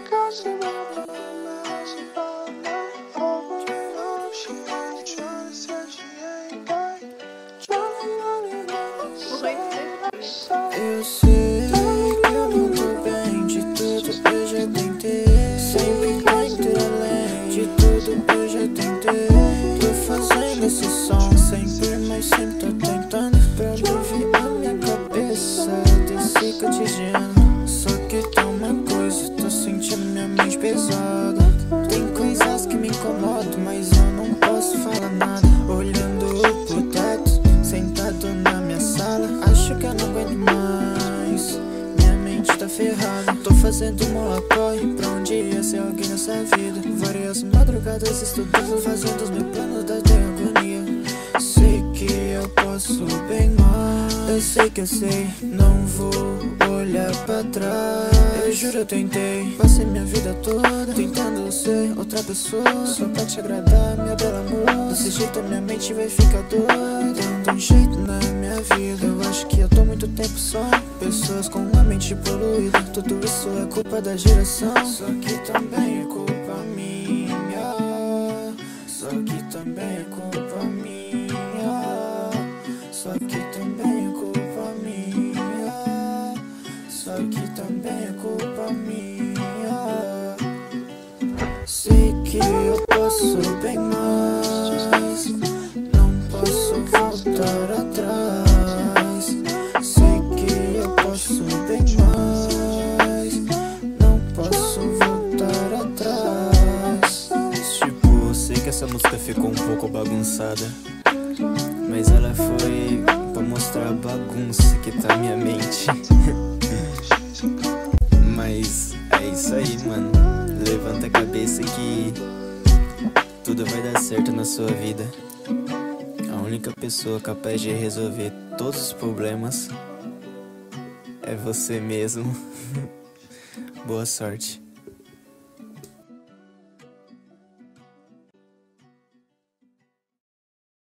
Eu sei que eu não tô bem, de tudo eu já tentei. Sempre tento ir além, de tudo eu já tentei. Tô fazendo esse som sempre, mas sempre tô tentando pra aliviar minha cabeça desse cotidiano. Só que tem uma coisa, tô sentindo minha mente pesada. Tem coisas que me incomodam, mas eu não posso falar nada. Olhando pro teto, sentado na minha sala, acho que eu não aguento mais, minha mente tá ferrada. Tô fazendo um apoio pra um dia ser alguém nessa vida. Várias madrugadas estudando, fazendo os meus planos da agonia. Sei que eu posso bem mais, eu sei que eu sei, não vou olhar pra trás. Eu juro, eu tentei, passei minha vida toda tentando ser outra pessoa, só pra te agradar, minha bela amor. Desse jeito a minha mente vai ficar doida, dando um jeito na minha vida. Eu acho que eu tô muito tempo só, pessoas com a mente poluída. Tudo isso é culpa da geração, só que também é culpa minha. Só que também é culpa minha. Só que também é culpa minha. Só que também é culpa minha. Sei que eu posso bem mais, não posso voltar atrás. Sei que eu posso bem mais, não posso voltar atrás. Tipo, sei que essa música ficou um pouco bagunçada, mas ela foi pra mostrar a bagunça que tá minha mente. Mas é isso aí, mano. Levanta a cabeça que tudo vai dar certo na sua vida. A única pessoa capaz de resolver todos os problemas é você mesmo. Boa sorte.